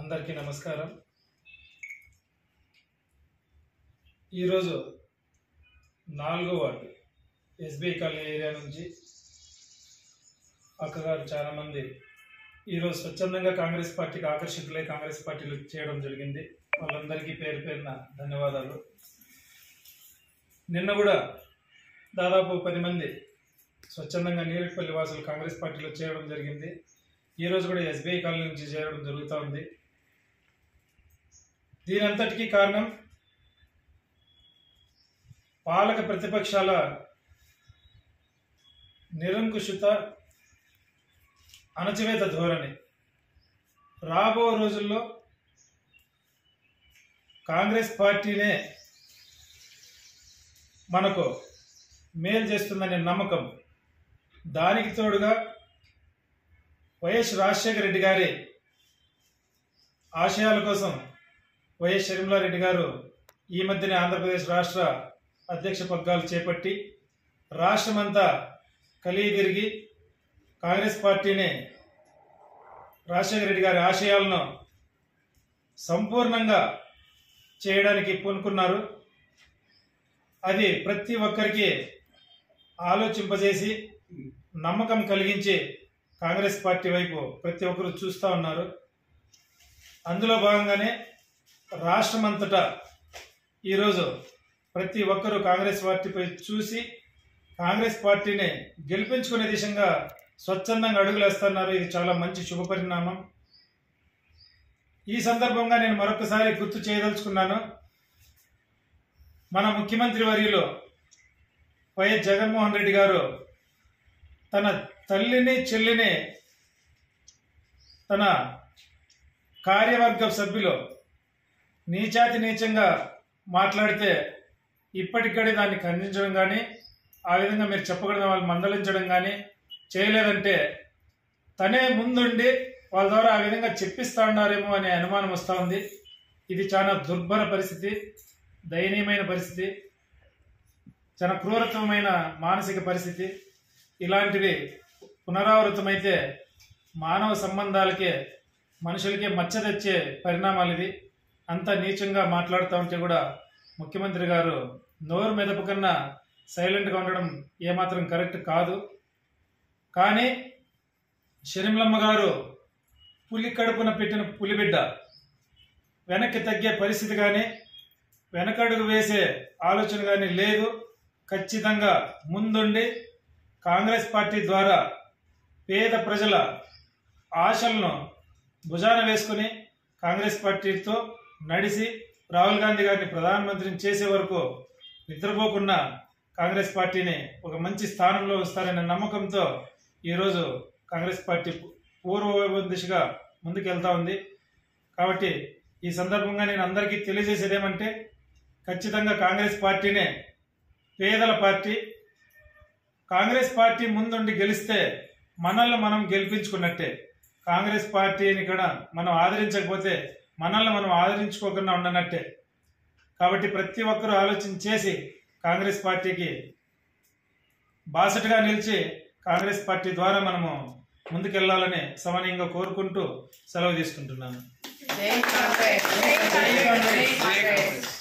అందరికీ నమస్కారం। ఈరోజు 4వ వార్డు ఎస్బీఐ కాలనీ ఏరియా నుంచి అక్కగారు చాలా మంది ఈరోజు స్వచ్ఛందంగా కాంగ్రెస్ పార్టీకి ఆకర్షితులై కాంగ్రెస్ పార్టీలో చేయడం జరిగింది। వాళ్ళందరికీ పేరు పేరున ధన్యవాదాలు। నిన్న కూడా దాదాపు 10 మంది స్వచ్ఛందంగా నీరేట్పల్లి వాసులు కాంగ్రెస్ పార్టీలో చేయడం జరిగింది। ఈరోజు కూడా ఎస్బీఐ కాలనీ నుంచి చేయడం జరుగుతూ ఉంది। దీనంతటికీ కారణం పాలక ప్రతిపక్షాల నిరంకుశత అణచివేత ధోరణి। రాబో రోజుల్లో కాంగ్రెస్ పార్టీనే మనకు మేలు చేస్తుందనే నమ్మకం, దానికి తోడుగా వైఎస్ రాజశేఖర రెడ్డి గారి ఆశయాల కోసం వైఎస్ షర్మిలారెడ్డి గారు ఈ మధ్యనే ఆంధ్రప్రదేశ్ రాష్ట్ర అధ్యక్ష పగ్గాలు చేపట్టి రాష్ట్రమంతా కలిగిరిగి కాంగ్రెస్ పార్టీని రాజశేఖర రెడ్డి గారి ఆశయాలను సంపూర్ణంగా చేయడానికి పూనుకున్నారు। అది ప్రతి ఒక్కరికి ఆలోచింపజేసి నమ్మకం కలిగించి కాంగ్రెస్ పార్టీ వైపు ప్రతి ఒక్కరు చూస్తూ ఉన్నారు। అందులో భాగంగానే రాష్ట్రమంతటా ఈరోజు ప్రతి ఒక్కరూ కాంగ్రెస్ పార్టీపై చూసి కాంగ్రెస్ పార్టీని గెలిపించుకునే దిశగా స్వచ్ఛందంగా అడుగులేస్తున్నారు। ఇది చాలా మంచి శుభ పరిణామం। ఈ సందర్భంగా నేను మరొకసారి గుర్తు చేయదలుచుకున్నాను, మన ముఖ్యమంత్రి వర్యులు వైఎస్ జగన్మోహన్ రెడ్డి గారు తన తల్లిని చెల్లిని తన కార్యవర్గ సభ్యులు నీచాతి నీచంగా మాట్లాడితే ఇప్పటికడే దాన్ని ఖండించడం కానీ ఆ విధంగా మీరు చెప్పకూడదు వాళ్ళు మందలించడం కానీ చేయలేదంటే తనే ముందుండి వాళ్ళ ద్వారా ఆ విధంగా చెప్పిస్తా ఉన్నారేమో అనే అనుమానం వస్తూ ఉంది। ఇది చాలా దుర్భర పరిస్థితి, దయనీయమైన పరిస్థితి, చాలా క్రూరత్వమైన మానసిక పరిస్థితి। ఇలాంటివి పునరావృతమైతే మానవ సంబంధాలకే మనుషులకే మచ్చ తెచ్చే పరిణామాలు ఇది। అంత నీచంగా మాట్లాడుతూ ఉంటే కూడా ముఖ్యమంత్రి గారు నోరు మెదపకన్నా సైలెంట్గా ఉండడం ఏమాత్రం కరెక్ట్ కాదు। కానీ షర్మిలమ్మ గారు పులి కడుపున పెట్టిన పులిబిడ్డ, వెనక్కి తగ్గే పరిస్థితి కానీ వెనకడుగు వేసే ఆలోచన కానీ లేదు। ఖచ్చితంగా ముందుండి కాంగ్రెస్ పార్టీ ద్వారా పేద ప్రజల ఆశలను భుజాన వేసుకుని కాంగ్రెస్ పార్టీతో నడిచి రాహుల్ గాంధీ గారిని ప్రధానమంత్రిని చేసే వరకు నిద్రపోకుండా కాంగ్రెస్ పార్టీని ఒక మంచి స్థానంలో వస్తారనే నమ్మకంతో ఈరోజు కాంగ్రెస్ పార్టీ పూర్వవైభవ దిశగా ముందుకెళ్తా ఉంది। కాబట్టి ఈ సందర్భంగా నేను అందరికీ తెలియజేసేది ఏమంటే ఖచ్చితంగా కాంగ్రెస్ పార్టీనే పేదల పార్టీ। కాంగ్రెస్ పార్టీ ముందుండి గెలిస్తే మనల్ని మనం గెలిపించుకున్నట్టే। కాంగ్రెస్ పార్టీని కూడా మనం ఆదరించకపోతే మనల్ని మనం ఆదరించుకోకుండా ఉండనట్టే। కాబట్టి ప్రతి ఒక్కరూ ఆలోచన చేసి కాంగ్రెస్ పార్టీకి బాసటగా నిలిచి కాంగ్రెస్ పార్టీ ద్వారా మనము ముందుకెళ్లాలని సమనీయంగా కోరుకుంటూ సెలవు తీసుకుంటున్నాను।